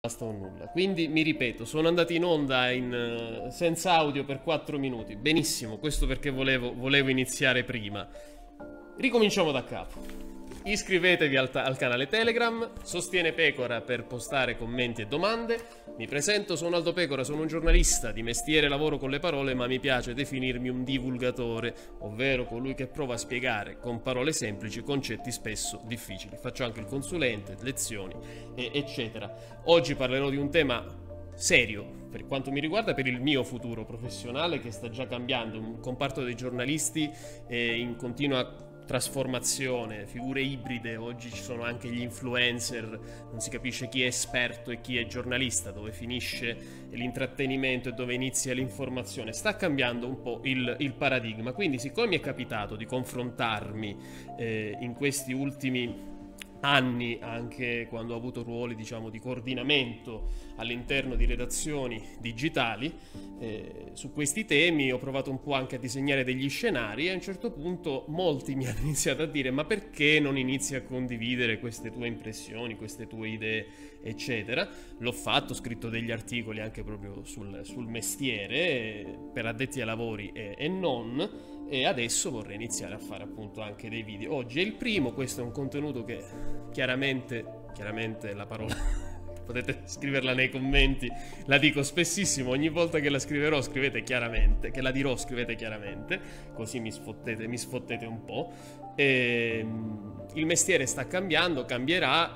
basta un nulla. Quindi mi ripeto, sono andato in onda senza audio per 4 minuti. Benissimo, questo perché volevo iniziare prima. Ricominciamo da capo. Iscrivetevi al canale Telegram, Sostiene Pecora per postare commenti e domande. Mi presento, sono Aldo Pecora, sono un giornalista, di mestiere lavoro con le parole, ma mi piace definirmi un divulgatore, ovvero colui che prova a spiegare con parole semplici concetti spesso difficili. Faccio anche il consulente, lezioni, eccetera. Oggi parlerò di un tema serio per quanto mi riguarda, per il mio futuro professionale che sta già cambiando. Un comparto dei giornalisti in continua trasformazione, figure ibride. Oggi ci sono anche gli influencer, non si capisce chi è esperto e chi è giornalista, dove finisce l'intrattenimento e dove inizia l'informazione. Sta cambiando un po' il paradigma, quindi siccome mi è capitato di confrontarmi in questi ultimi anni, anche quando ho avuto ruoli, diciamo, di coordinamento all'interno di redazioni digitali, su questi temi ho provato un po' anche a disegnare degli scenari e a un certo punto molti mi hanno iniziato a dire: ma perché non inizi a condividere queste tue impressioni, queste tue idee, eccetera. L'ho fatto, ho scritto degli articoli anche proprio sul mestiere per addetti ai lavori e non, e adesso vorrei iniziare a fare appunto anche dei video. Oggi è il primo, questo è un contenuto che chiaramente la parola potete scriverla nei commenti, la dico spessissimo, ogni volta che la scriverò scrivete chiaramente, che la dirò scrivete chiaramente, così mi sfottete un po'. Il mestiere sta cambiando, cambierà,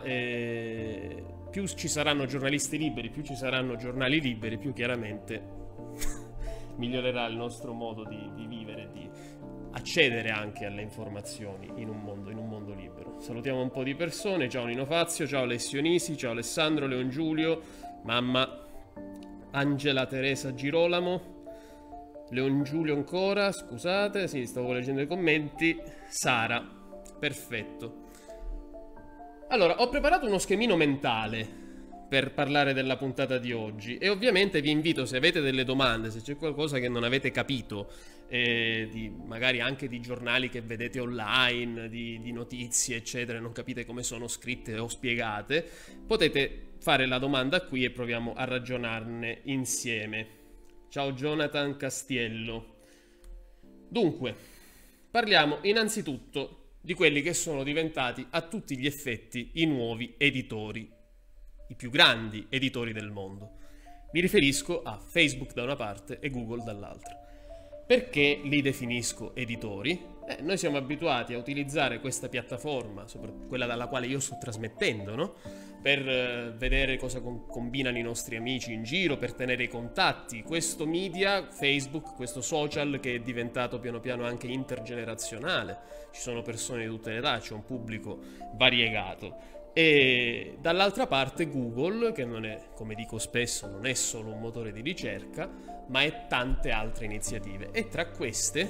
più ci saranno giornalisti liberi, più ci saranno giornali liberi, più chiaramente migliorerà il nostro modo di vivere, di accedere anche alle informazioni in un mondo libero. Salutiamo un po' di persone. Ciao Nino Fazio, ciao Alessio Nisi, ciao Alessandro, Leon Giulio, mamma Angela Teresa Girolamo, Leon Giulio ancora, scusate, sì, stavo leggendo i commenti. Sara, perfetto. Allora, ho preparato uno schemino mentale per parlare della puntata di oggi e ovviamente vi invito, se avete delle domande, se c'è qualcosa che non avete capito, magari anche di giornali che vedete online, di notizie eccetera, non capite come sono scritte o spiegate, potete fare la domanda qui e proviamo a ragionarne insieme. Ciao Jonathan Castiello. Dunque, parliamo innanzitutto di quelli che sono diventati a tutti gli effetti i nuovi editori, i più grandi editori del mondo. Mi riferisco a Facebook da una parte e Google dall'altra. Perché li definisco editori? Noi siamo abituati a utilizzare questa piattaforma, quella dalla quale io sto trasmettendo, no? Per vedere cosa combinano i nostri amici in giro, per tenere i contatti. Questo media, Facebook, questo social che è diventato piano piano anche intergenerazionale. Ci sono persone di tutte le età, c'è un pubblico variegato. E dall'altra parte Google, che non è, come dico spesso, non è solo un motore di ricerca, ma è tante altre iniziative. E tra queste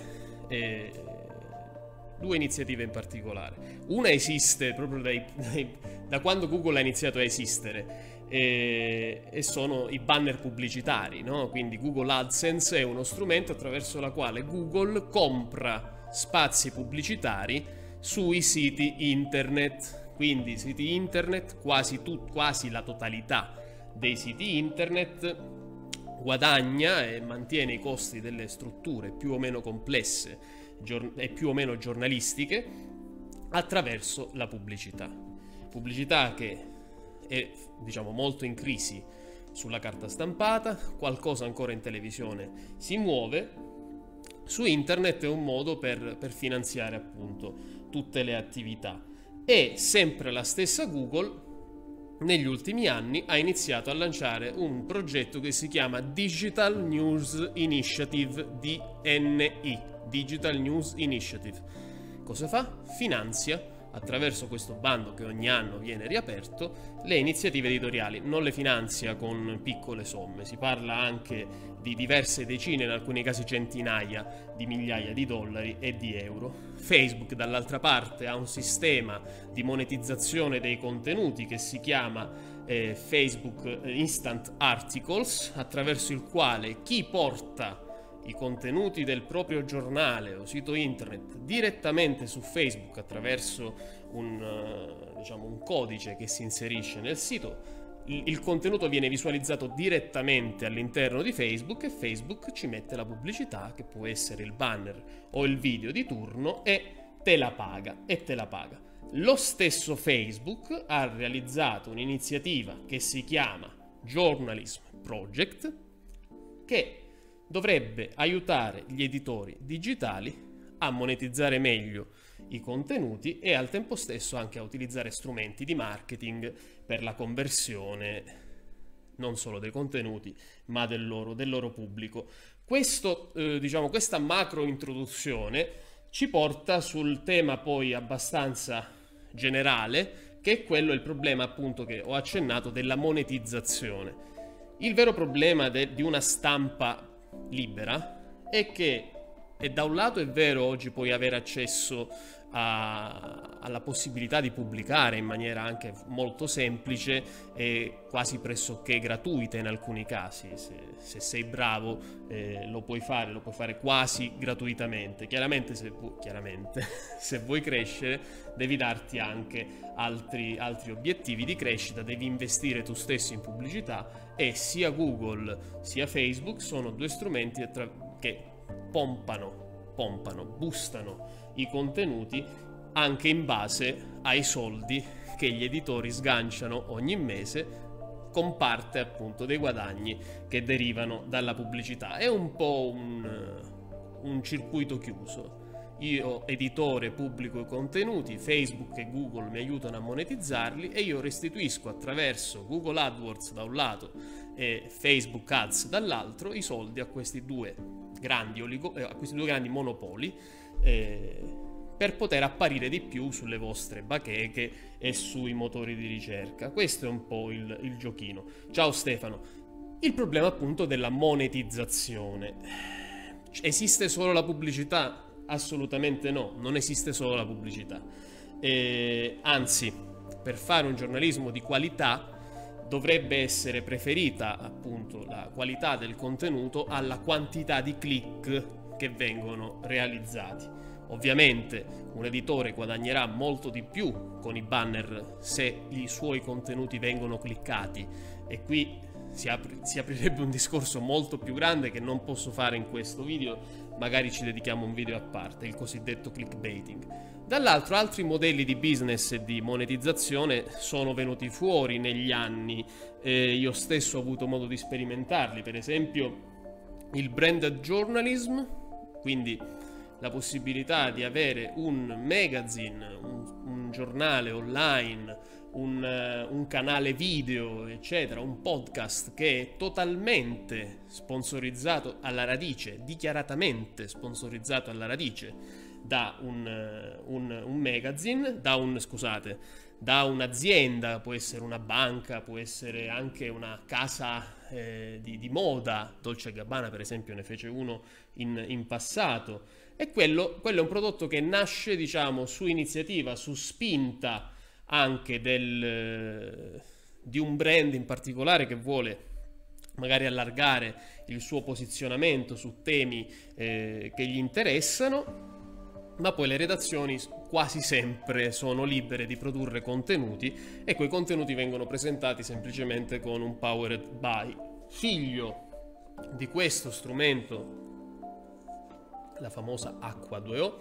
due iniziative in particolare. Una esiste proprio da quando Google ha iniziato a esistere, e sono i banner pubblicitari, no? Quindi Google AdSense è uno strumento attraverso il quale Google compra spazi pubblicitari sui siti internet. Quindi siti internet, quasi la totalità dei siti internet guadagna e mantiene i costi delle strutture più o meno complesse e più o meno giornalistiche attraverso la pubblicità. Pubblicità che è, diciamo, molto in crisi sulla carta stampata, qualcosa ancora in televisione si muove. Su internet è un modo per finanziare appunto tutte le attività. E sempre la stessa Google negli ultimi anni ha iniziato a lanciare un progetto che si chiama Digital News Initiative, DNI, Digital News Initiative. Cosa fa? Finanzia, attraverso questo bando che ogni anno viene riaperto, le iniziative editoriali. Non le finanzia con piccole somme, si parla anche di diverse decine, in alcuni casi centinaia di migliaia di dollari e di euro. Facebook dall'altra parte ha un sistema di monetizzazione dei contenuti che si chiama Facebook Instant Articles, attraverso il quale chi porta i contenuti del proprio giornale o sito internet direttamente su Facebook attraverso un codice che si inserisce nel sito il contenuto viene visualizzato direttamente all'interno di Facebook e Facebook ci mette la pubblicità, che può essere il banner o il video di turno, e te la paga. Lo stesso Facebook ha realizzato un'iniziativa che si chiama Journalism Project, che dovrebbe aiutare gli editori digitali a monetizzare meglio i contenuti e al tempo stesso anche a utilizzare strumenti di marketing per la conversione non solo dei contenuti ma del loro pubblico. Questa macro introduzione ci porta sul tema poi abbastanza generale, che è quello, il problema appunto che ho accennato, della monetizzazione. Il vero problema di una stampa libera è che da un lato è vero, oggi puoi avere accesso alla possibilità di pubblicare in maniera anche molto semplice e quasi pressoché gratuita in alcuni casi. Se sei bravo lo puoi fare quasi gratuitamente. Chiaramente se vuoi crescere devi darti anche altri obiettivi di crescita, devi investire tu stesso in pubblicità, e sia Google sia Facebook sono due strumenti che boostano i contenuti anche in base ai soldi che gli editori sganciano ogni mese, con parte appunto dei guadagni che derivano dalla pubblicità. È un po' un circuito chiuso. Io, editore, pubblico i contenuti, Facebook e Google mi aiutano a monetizzarli e io restituisco attraverso Google AdWords da un lato e Facebook Ads dall'altro i soldi a questi due grandi monopoli, per poter apparire di più sulle vostre bacheche e sui motori di ricerca. Questo è un po' il giochino. Ciao Stefano. Il problema appunto della monetizzazione. Esiste solo la pubblicità? Assolutamente no, non esiste solo la pubblicità. Anzi, per fare un giornalismo di qualità dovrebbe essere preferita appunto la qualità del contenuto alla quantità di click che vengono realizzati. Ovviamente un editore guadagnerà molto di più con i banner se i suoi contenuti vengono cliccati, e qui si aprirebbe un discorso molto più grande che non posso fare in questo video, magari ci dedichiamo un video a parte, il cosiddetto clickbaiting. Dall'altro, altri modelli di business e di monetizzazione sono venuti fuori negli anni, io stesso ho avuto modo di sperimentarli, per esempio il branded journalism, quindi la possibilità di avere un magazine, un giornale online, un canale video, eccetera, un podcast che è totalmente sponsorizzato alla radice, dichiaratamente sponsorizzato alla radice da un magazine, da un'azienda, può essere una banca, può essere anche una casa di moda. Dolce & Gabbana per esempio ne fece uno in passato, e quello è un prodotto che nasce, diciamo, su iniziativa, su spinta anche di un brand in particolare che vuole magari allargare il suo posizionamento su temi che gli interessano, ma poi le redazioni quasi sempre sono libere di produrre contenuti e quei contenuti vengono presentati semplicemente con un powered by. Figlio di questo strumento, la famosa H2O,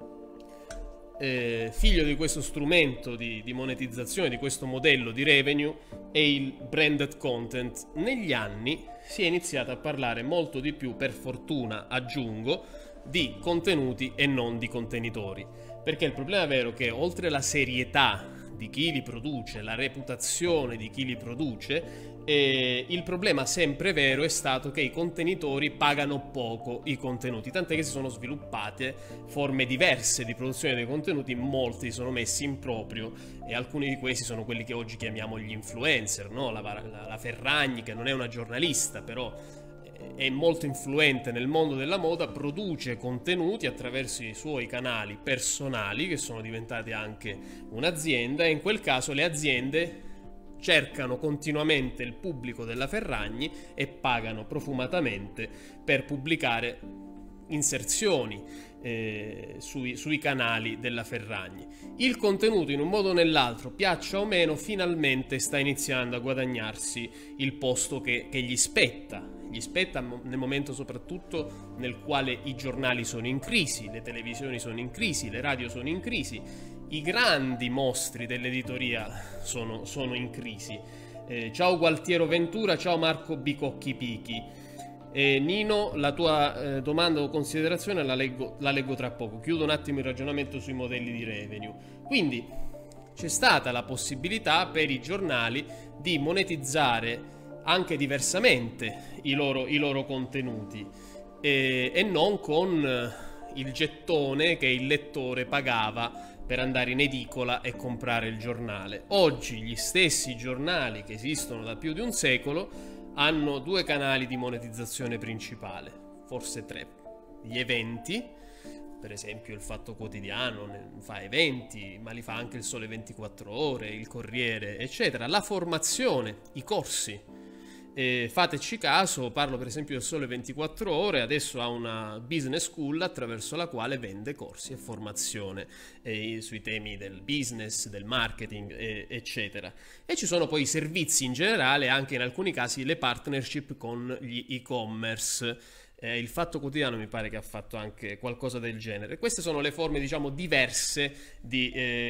figlio di questo strumento di monetizzazione, di questo modello di revenue, è il branded content. Negli anni si è iniziato a parlare molto di più, per fortuna aggiungo, di contenuti e non di contenitori, perché il problema vero è che oltre la serietà di chi li produce, la reputazione di chi li produce, il problema sempre vero è stato che i contenitori pagano poco i contenuti, tant'è che si sono sviluppate forme diverse di produzione dei contenuti, molti sono messi in proprio e alcuni di questi sono quelli che oggi chiamiamo gli influencer, no? La Ferragni, che non è una giornalista, però è molto influente nel mondo della moda, produce contenuti attraverso i suoi canali personali che sono diventati anche un'azienda, e in quel caso le aziende cercano continuamente il pubblico della Ferragni e pagano profumatamente per pubblicare inserzioni, sui canali della Ferragni. Il contenuto, in un modo o nell'altro, piaccia o meno, finalmente sta iniziando a guadagnarsi il posto che gli spetta. Gli spetta nel momento soprattutto nel quale i giornali sono in crisi, le televisioni sono in crisi, le radio sono in crisi, i grandi mostri dell'editoria sono in crisi. Ciao Gualtiero Ventura, ciao Marco Bicocchi Pichi. Nino, la tua domanda o considerazione la leggo tra poco. Chiudo un attimo il ragionamento sui modelli di revenue. Quindi c'è stata la possibilità per i giornali di monetizzare anche diversamente i loro contenuti e non con il gettone che il lettore pagava per andare in edicola e comprare il giornale. Oggi gli stessi giornali che esistono da più di un secolo hanno due canali di monetizzazione principale, forse tre: gli eventi, per esempio il Fatto Quotidiano fa eventi, ma li fa anche il Sole 24 Ore, il Corriere, eccetera; la formazione, i corsi. Fateci caso, parlo per esempio del Sole 24 Ore, adesso ha una business school attraverso la quale vende corsi e formazione sui temi del business, del marketing, eccetera. E ci sono poi i servizi in generale, anche in alcuni casi le partnership con gli e-commerce. Il Fatto Quotidiano mi pare che ha fatto anche qualcosa del genere. Queste sono le forme, diciamo, diverse di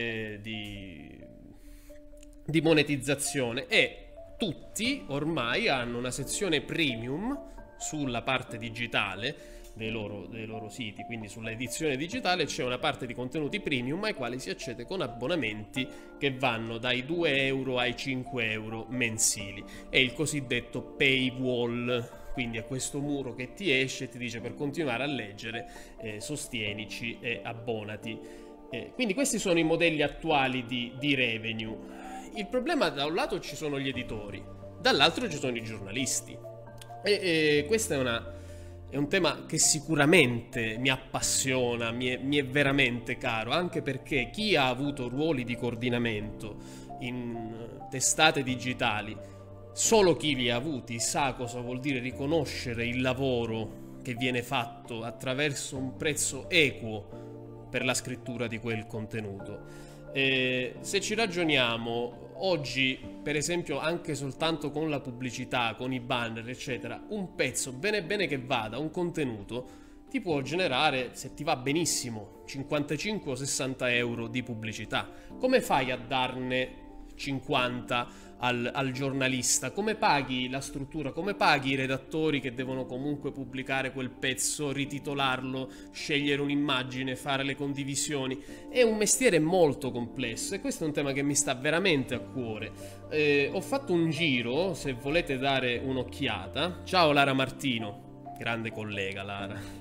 monetizzazione, e tutti ormai hanno una sezione premium sulla parte digitale dei loro siti, quindi sull'edizione digitale c'è una parte di contenuti premium ai quali si accede con abbonamenti che vanno dai 2 euro ai 5 euro mensili. È il cosiddetto paywall, quindi è questo muro che ti esce e ti dice: per continuare a leggere sostienici e abbonati. Quindi questi sono i modelli attuali di revenue. Il problema, da un lato ci sono gli editori, dall'altro ci sono i giornalisti, e questo è un tema che sicuramente mi appassiona, mi è veramente caro, anche perché chi ha avuto ruoli di coordinamento in testate digitali, solo chi li ha avuti sa cosa vuol dire riconoscere il lavoro che viene fatto attraverso un prezzo equo per la scrittura di quel contenuto. Se ci ragioniamo, oggi per esempio anche soltanto con la pubblicità, con i banner eccetera, un pezzo, bene che vada, un contenuto ti può generare, se ti va benissimo, 55 o 60 euro di pubblicità. Come fai a darne 50 al giornalista? Come paghi la struttura? Come paghi i redattori che devono comunque pubblicare quel pezzo, rititolarlo, scegliere un'immagine, fare le condivisioni? È un mestiere molto complesso e questo è un tema che mi sta veramente a cuore. Ho fatto un giro, se volete dare un'occhiata. Ciao Lara Martino, grande collega Lara.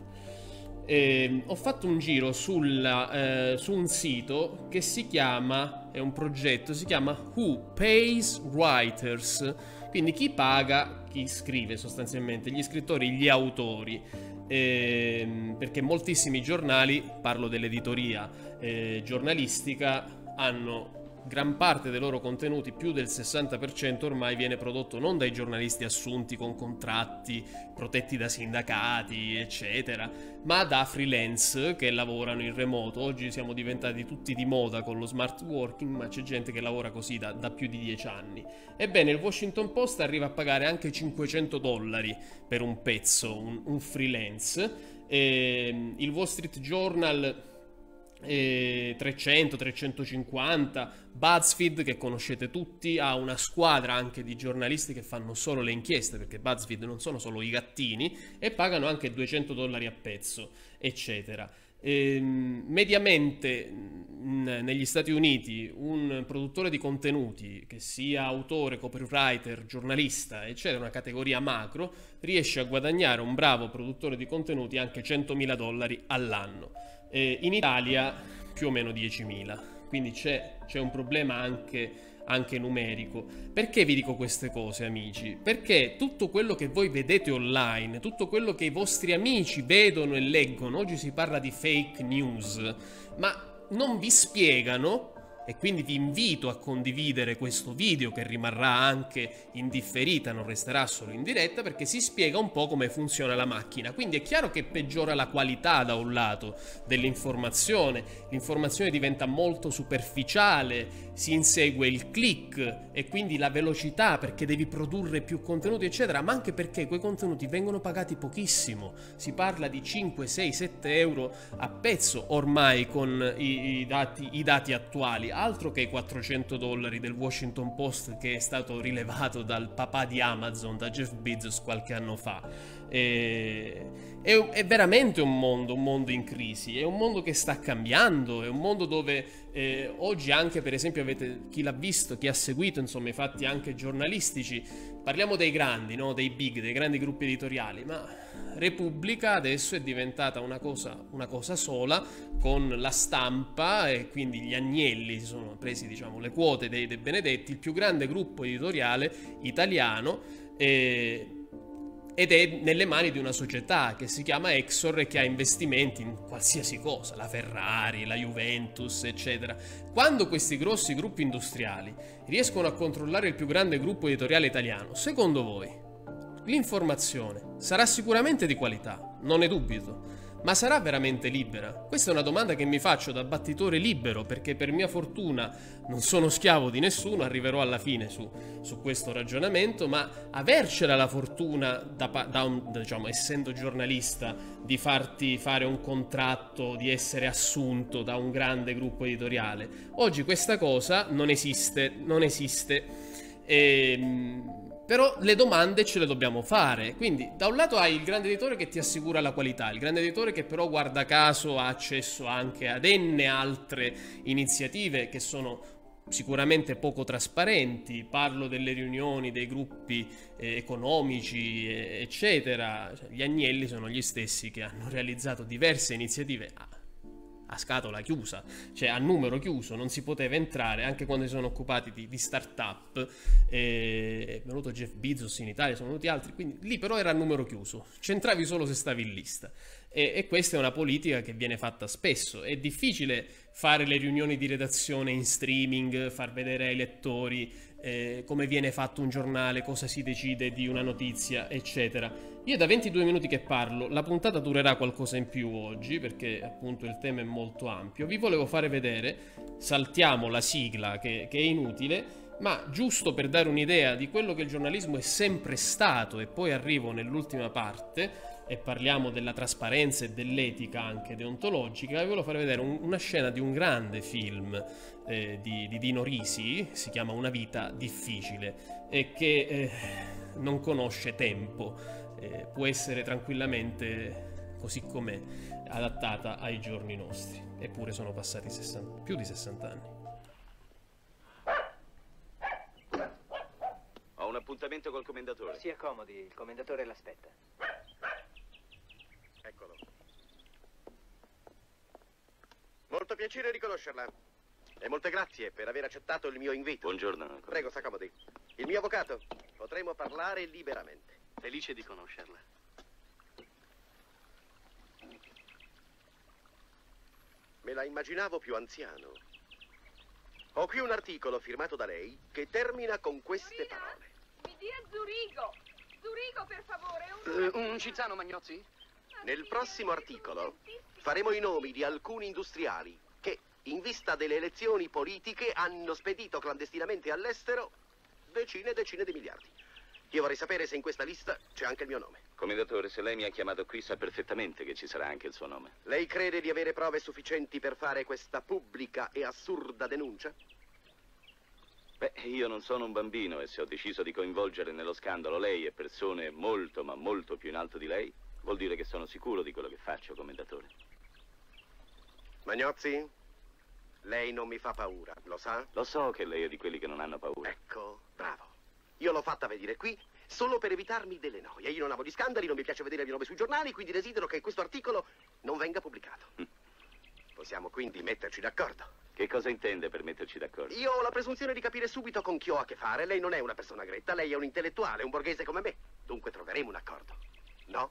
Ho fatto un giro su un sito che si chiama, è un progetto, si chiama Who Pays Writers, quindi chi paga, chi scrive sostanzialmente, gli scrittori, gli autori, perché moltissimi giornali, parlo dell'editoria giornalistica, hanno gran parte dei loro contenuti, più del 60% ormai viene prodotto non dai giornalisti assunti con contratti protetti da sindacati eccetera, ma da freelance che lavorano in remoto. Oggi siamo diventati tutti di moda con lo smart working, ma c'è gente che lavora così da più di 10 anni. Ebbene, il Washington Post arriva a pagare anche $500 per un pezzo, un freelance, il Wall Street Journal 300, 350, BuzzFeed, che conoscete tutti, ha una squadra anche di giornalisti che fanno solo le inchieste, perché BuzzFeed non sono solo i gattini, e pagano anche $200 a pezzo, eccetera. Mediamente negli Stati Uniti un produttore di contenuti, che sia autore, copywriter, giornalista, eccetera, una categoria macro, riesce a guadagnare, un bravo produttore di contenuti, anche $100.000 all'anno. In Italia più o meno 10.000, quindi c'è un problema anche numerico. Perché vi dico queste cose, amici? Perché tutto quello che voi vedete online, tutto quello che i vostri amici vedono e leggono, oggi si parla di fake news, ma non vi spiegano e quindi vi invito a condividere questo video, che rimarrà anche in differita, non resterà solo in diretta, perché si spiega un po' come funziona la macchina. Quindi è chiaro che peggiora la qualità da un lato dell'informazione, l'informazione diventa molto superficiale, si insegue il click e quindi la velocità, perché devi produrre più contenuti eccetera, ma anche perché quei contenuti vengono pagati pochissimo, si parla di 5, 6, 7 euro a pezzo ormai con i dati attuali, altro che i $400 del Washington Post che è stato rilevato dal papà di Amazon, da Jeff Bezos, qualche anno fa. È veramente un mondo in crisi, è un mondo che sta cambiando, è un mondo dove oggi anche, per esempio, avete chi l'ha visto, chi ha seguito insomma i fatti anche giornalistici, parliamo dei grandi, no? Dei big, dei grandi gruppi editoriali, ma Repubblica adesso è diventata una cosa sola, con la Stampa, e quindi gli Agnelli si sono presi, diciamo, le quote dei De Benedetti, il più grande gruppo editoriale italiano, ed è nelle mani di una società che si chiama Exor e che ha investimenti in qualsiasi cosa, la Ferrari, la Juventus, eccetera. Quando questi grossi gruppi industriali riescono a controllare il più grande gruppo editoriale italiano, secondo voi l'informazione sarà sicuramente di qualità, non ne dubito, ma sarà veramente libera? Questa è una domanda che mi faccio da battitore libero, perché per mia fortuna non sono schiavo di nessuno, arriverò alla fine su questo ragionamento, ma avercela la fortuna, diciamo, essendo giornalista, di farti fare un contratto, di essere assunto da un grande gruppo editoriale, oggi questa cosa non esiste. Però le domande ce le dobbiamo fare. Quindi da un lato hai il grande editore che ti assicura la qualità, il grande editore che però guarda caso ha accesso anche ad n altre iniziative che sono sicuramente poco trasparenti. Parlo delle riunioni dei gruppi economici eccetera. Cioè, gli Agnelli sono gli stessi che hanno realizzato diverse iniziative a scatola chiusa, cioè a numero chiuso, non si poteva entrare, anche quando si sono occupati di start-up. È venuto Jeff Bezos in Italia, sono venuti altri, quindi lì però era a numero chiuso, c'entravi solo se stavi in lista, e questa è una politica che viene fatta spesso. È difficile fare le riunioni di redazione in streaming, far vedere ai lettori come viene fatto un giornale, cosa si decide di una notizia, eccetera. Io da 22 minuti che parlo, la puntata durerà qualcosa in più oggi, perché appunto il tema è molto ampio. Vi volevo fare vedere, saltiamo la sigla che è inutile, ma giusto per dare un'idea di quello che il giornalismo è sempre stato, e poi arrivo nell'ultima parte e parliamo della trasparenza e dell'etica anche deontologica. Vi volevo fare vedere una scena di un grande film di Dino Risi, si chiama Una vita difficile, e che non conosce tempo, può essere tranquillamente così com'è, adattata ai giorni nostri, eppure sono passati più di 60 anni. Ho un appuntamento col commendatore. Si accomodi, il commendatore l'aspetta. Eccolo. Molto piacere riconoscerla. E molte grazie per aver accettato il mio invito. Buongiorno. Prego, s'accomodi. Il mio avvocato. Potremo parlare liberamente. Felice di conoscerla. Me la immaginavo più anziano. Ho qui un articolo firmato da lei che termina con queste parole. Mi dia Zurigo! Zurigo, per favore, Un Cinzano, Magnozzi? Nel prossimo articolo faremo i nomi di alcuni industriali che, in vista delle elezioni politiche, hanno spedito clandestinamente all'estero decine e decine di miliardi. Io vorrei sapere se in questa lista c'è anche il mio nome. Commendatore, se lei mi ha chiamato qui sa perfettamente che ci sarà anche il suo nome. Lei crede di avere prove sufficienti per fare questa pubblica e assurda denuncia? Beh, io non sono un bambino e se ho deciso di coinvolgere nello scandalo lei e persone molto, ma molto più in alto di lei, vuol dire che sono sicuro di quello che faccio, commendatore. Magnozzi, lei non mi fa paura, lo sa? Lo so che lei è di quelli che non hanno paura. Ecco, bravo. Io l'ho fatta venire qui solo per evitarmi delle noie. Io non amo gli scandali, non mi piace vedere il mio nome sui giornali, quindi desidero che questo articolo non venga pubblicato. Possiamo quindi metterci d'accordo. Che cosa intende per metterci d'accordo? Io ho la presunzione di capire subito con chi ho a che fare. Lei non è una persona gretta, lei è un intellettuale, un borghese come me. Dunque troveremo un accordo, no?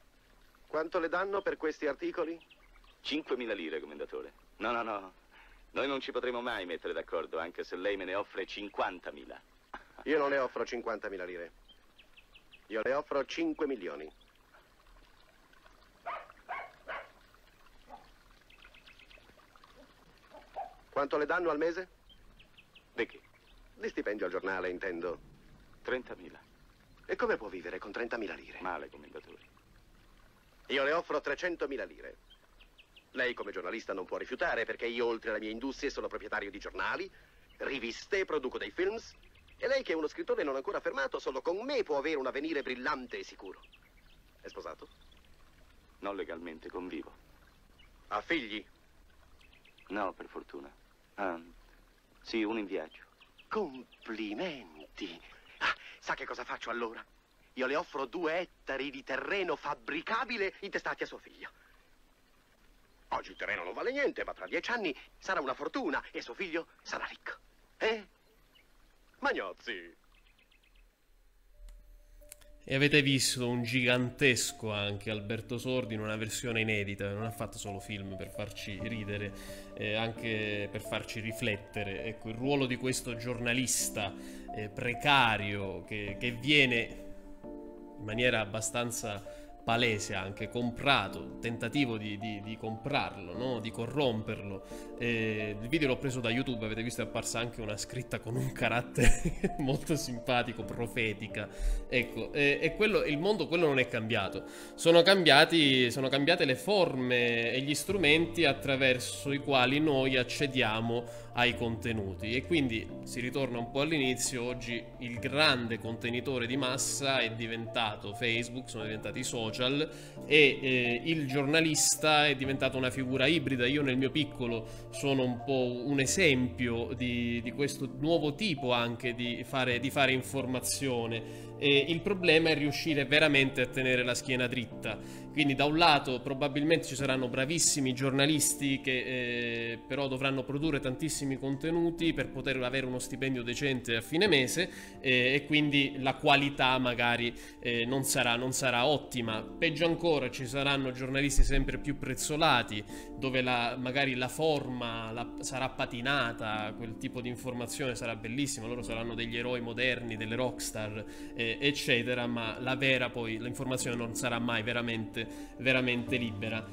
Quanto le danno per questi articoli? 5.000 lire, commendatore. No. Noi non ci potremo mai mettere d'accordo, anche se lei me ne offre 50.000. Io non le offro 50.000 lire. Io le offro 5 milioni. Quanto le danno al mese? Di che? Di stipendio al giornale, intendo. 30.000. E come può vivere con 30.000 lire? Male, commendatore. Io le offro 300.000 lire. Lei come giornalista non può rifiutare, perché io oltre alle mie industrie sono proprietario di giornali, riviste, produco dei films. E lei che è uno scrittore non ancora affermato, solo con me può avere un avvenire brillante e sicuro. È sposato? Non legalmente, convivo. Ha figli? No, per fortuna. Ah, sì, uno in viaggio. Complimenti. Ah, sa che cosa faccio allora? Io le offro 2 ettari di terreno fabbricabile intestati a suo figlio. Oggi il terreno non vale niente, ma tra 10 anni sarà una fortuna e suo figlio sarà ricco. Magnozzi. E avete visto un gigantesco anche Alberto Sordi in una versione inedita, non ha fatto solo film per farci ridere, anche per farci riflettere. Ecco, il ruolo di questo giornalista precario che viene in maniera abbastanza palese anche comprato, tentativo di comprarlo, no? Di corromperlo. Il video l'ho preso da YouTube, avete visto, è apparsa anche una scritta con un carattere molto simpatico, profetica. Ecco, e quello, il mondo quello non è cambiato. Sono cambiate le forme e gli strumenti attraverso i quali noi accediamo ai contenuti, e quindi si ritorna un po' all'inizio. Oggi il grande contenitore di massa è diventato Facebook, sono diventati i social, e il giornalista è diventato una figura ibrida. Io nel mio piccolo sono un po' un esempio di questo nuovo tipo anche di fare informazione. E il problema è riuscire veramente a tenere la schiena dritta. Quindi da un lato probabilmente ci saranno bravissimi giornalisti che però dovranno produrre tantissimi contenuti per poter avere uno stipendio decente a fine mese, e quindi la qualità magari non sarà ottima. Peggio ancora, ci saranno giornalisti sempre più prezzolati, dove magari la forma sarà patinata, quel tipo di informazione sarà bellissima, loro saranno degli eroi moderni, delle rockstar, eccetera, ma la vera poi l'informazione non sarà mai veramente libera.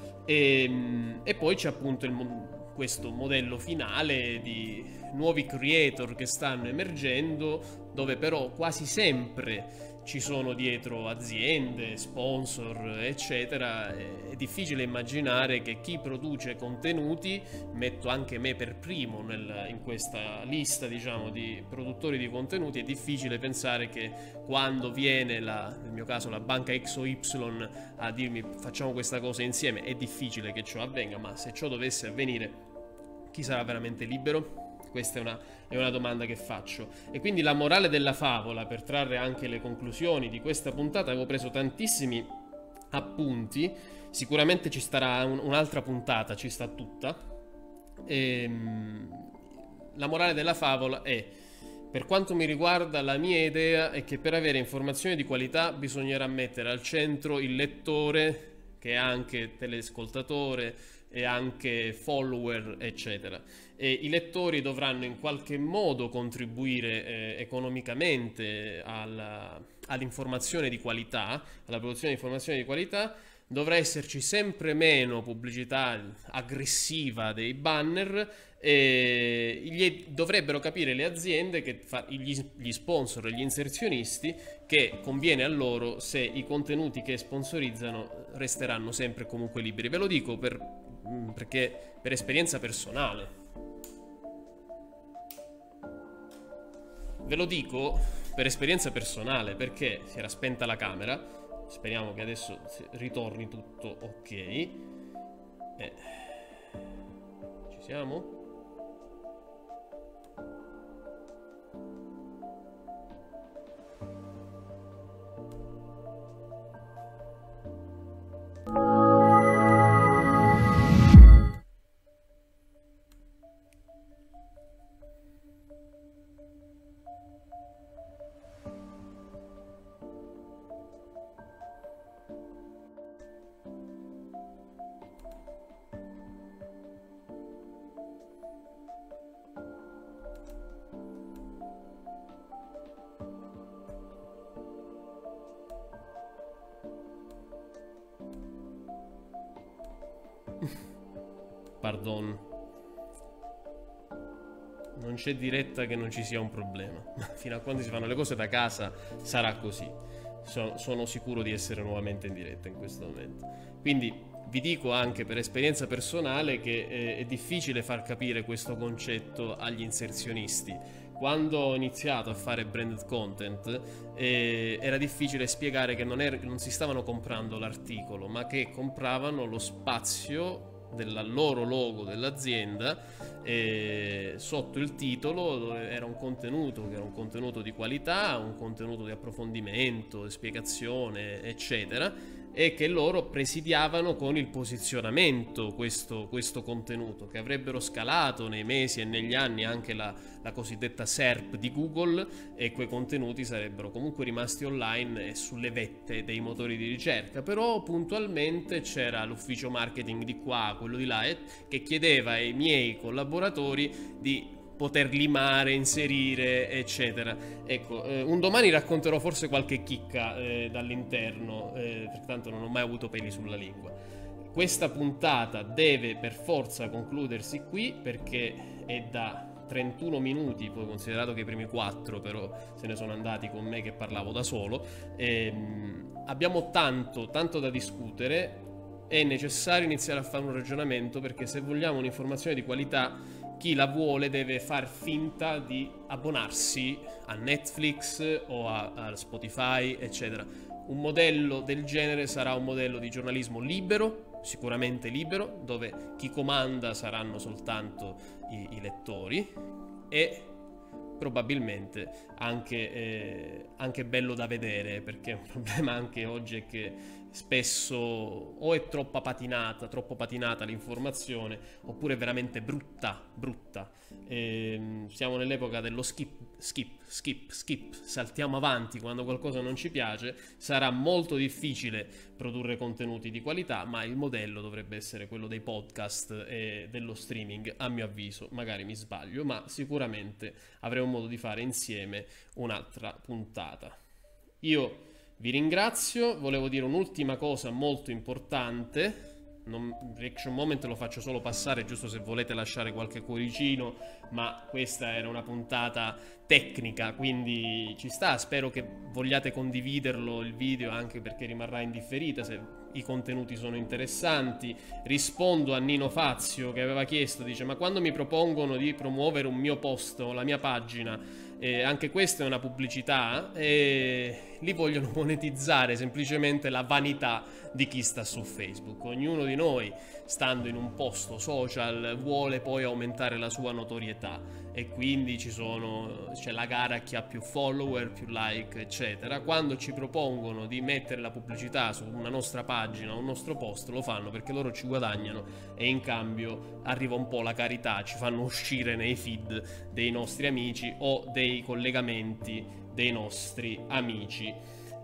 E poi c'è appunto questo modello finale di nuovi creator che stanno emergendo, dove però quasi sempre ci sono dietro aziende, sponsor, eccetera. È difficile immaginare che chi produce contenuti, metto anche me per primo in questa lista, diciamo, di produttori di contenuti, è difficile pensare che quando viene nel mio caso la banca X o Y a dirmi facciamo questa cosa insieme, è difficile che ciò avvenga. Ma se ciò dovesse avvenire, chi sarà veramente libero? Questa è una domanda che faccio. E quindi la morale della favola, per trarre anche le conclusioni di questa puntata, avevo preso tantissimi appunti. Sicuramente ci starà un'altra puntata, ci sta tutta. La morale della favola è: per quanto mi riguarda, la mia idea è che per avere informazioni di qualità bisognerà mettere al centro il lettore, che è anche teleascoltatore e anche follower, eccetera. E i lettori dovranno in qualche modo contribuire economicamente all'informazione di qualità, alla produzione di informazioni di qualità. Dovrà esserci sempre meno pubblicità aggressiva dei banner, e dovrebbero capire le aziende, gli sponsor e gli inserzionisti, che conviene a loro se i contenuti che sponsorizzano resteranno sempre e comunque liberi. Ve lo dico perché per esperienza personale. Ve lo dico per esperienza personale, perché si era spenta la camera. Speriamo che adesso ritorni tutto ok. Ci siamo? Pardon. Non c'è diretta che non ci sia un problema. Fino a quando si fanno le cose da casa sarà così. Sono sicuro di essere nuovamente in diretta in questo momento. Quindi vi dico anche per esperienza personale che è difficile far capire questo concetto agli inserzionisti. Quando ho iniziato a fare branded content era difficile spiegare che non si stavano comprando l'articolo, ma che compravano lo spazio del loro logo dell'azienda sotto il titolo, dove era un contenuto che era un contenuto di qualità, un contenuto di approfondimento, di spiegazione, eccetera, e che loro presidiavano con il posizionamento questo contenuto, che avrebbero scalato nei mesi e negli anni anche la cosiddetta SERP di Google, e quei contenuti sarebbero comunque rimasti online e sulle vette dei motori di ricerca. Però puntualmente c'era l'ufficio marketing di qua, quello di là, che chiedeva ai miei collaboratori di poter limare, inserire, eccetera. Ecco, un domani racconterò forse qualche chicca dall'interno, pertanto non ho mai avuto peli sulla lingua. Questa puntata deve per forza concludersi qui, perché è da 31 minuti, poi considerato che i primi 4 però se ne sono andati con me che parlavo da solo. Abbiamo tanto da discutere, è necessario iniziare a fare un ragionamento, perché se vogliamo un'informazione di qualità, chi la vuole deve far finta di abbonarsi a Netflix o a Spotify, eccetera. Un modello del genere sarà un modello di giornalismo libero, sicuramente libero, dove chi comanda saranno soltanto i lettori, e probabilmente anche bello da vedere, perché un problema anche oggi è che spesso o è troppo patinata l'informazione, oppure è veramente brutta. Siamo nell'epoca dello skip, saltiamo avanti quando qualcosa non ci piace. Sarà molto difficile produrre contenuti di qualità, ma il modello dovrebbe essere quello dei podcast e dello streaming, a mio avviso. Magari mi sbaglio, ma sicuramente avremo modo di fare insieme un'altra puntata. Io vi ringrazio, volevo dire un'ultima cosa molto importante. Reaction Moment lo faccio solo passare, giusto se volete lasciare qualche cuoricino, ma questa era una puntata tecnica, quindi ci sta. Spero che vogliate condividerlo il video, anche perché rimarrà in differita se i contenuti sono interessanti. Rispondo a Nino Fazio, che aveva chiesto, dice: ma quando mi propongono di promuovere un mio post o la mia pagina, anche questa è una pubblicità, e lì vogliono monetizzare semplicemente la vanità di chi sta su Facebook. Ognuno di noi, stando in un posto social, vuole poi aumentare la sua notorietà, e quindi c'è la gara a chi ha più follower, più like, eccetera. Quando ci propongono di mettere la pubblicità su una nostra pagina o un nostro post, lo fanno perché loro ci guadagnano, e in cambio arriva un po' la carità, ci fanno uscire nei feed dei nostri amici o dei collegamenti dei nostri amici.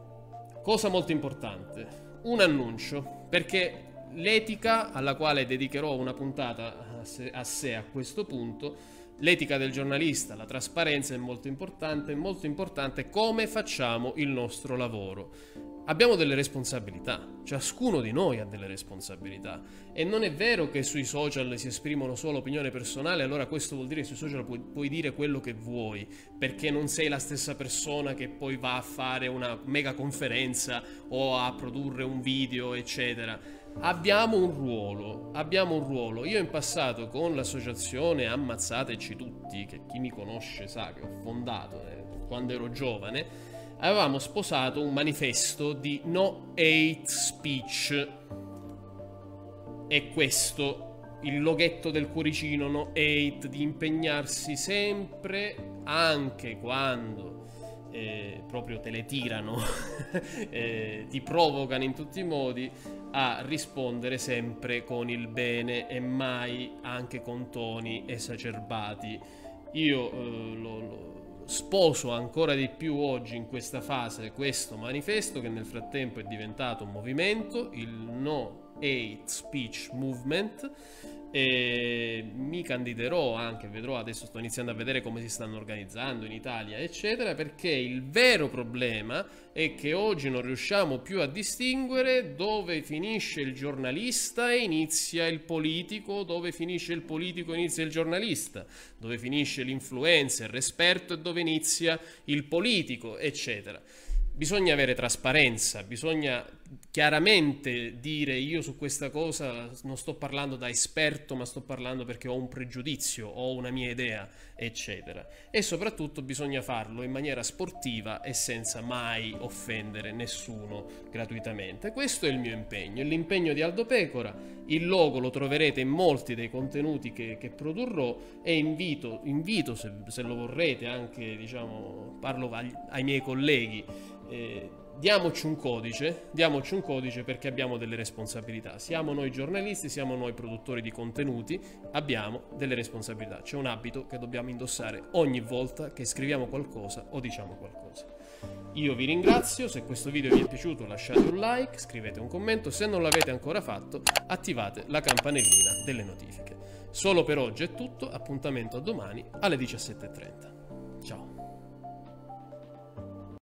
Cosa molto importante, un annuncio, perché l'etica, alla quale dedicherò una puntata a sé a questo punto, l'etica del giornalista, la trasparenza è molto importante come facciamo il nostro lavoro. Abbiamo delle responsabilità, ciascuno di noi ha delle responsabilità, e non è vero che sui social si esprimono solo opinione personale. Allora questo vuol dire che sui social puoi dire quello che vuoi, perché non sei la stessa persona che poi va a fare una mega conferenza o a produrre un video, eccetera. Abbiamo un ruolo. Io in passato, con l'associazione Ammazzateci Tutti, che chi mi conosce sa che ho fondato quando ero giovane, avevamo sposato un manifesto di no hate speech. E questo, il loghetto del cuoricino no hate, di impegnarsi sempre, anche quando proprio te le tirano, ti provocano in tutti i modi, a rispondere sempre con il bene e mai anche con toni esacerbati. Io lo sposo ancora di più oggi, in questa fase, questo manifesto, che nel frattempo è diventato un movimento, il no Hate Speech Movement, e mi candiderò anche, vedrò, adesso sto iniziando a vedere come si stanno organizzando in Italia eccetera, perché il vero problema è che oggi non riusciamo più a distinguere dove finisce il giornalista e inizia il politico, dove finisce il politico e inizia il giornalista, dove finisce l'influencer esperto e dove inizia il politico eccetera. Bisogna avere trasparenza, bisogna chiaramente dire: io su questa cosa non sto parlando da esperto, ma sto parlando perché ho un pregiudizio, ho una mia idea, eccetera. E soprattutto bisogna farlo in maniera sportiva e senza mai offendere nessuno gratuitamente. Questo è il mio impegno, è l'impegno di Aldo Pecora. Il logo lo troverete in molti dei contenuti che produrrò, e invito se lo vorrete anche, diciamo, parlo ai miei colleghi, diamoci un codice perché abbiamo delle responsabilità. Siamo noi giornalisti, siamo noi produttori di contenuti, abbiamo delle responsabilità. C'è un abito che dobbiamo indossare ogni volta che scriviamo qualcosa o diciamo qualcosa. Io vi ringrazio, se questo video vi è piaciuto lasciate un like, scrivete un commento, se non l'avete ancora fatto attivate la campanellina delle notifiche. Solo per oggi è tutto, appuntamento a domani alle 17:30. Ciao!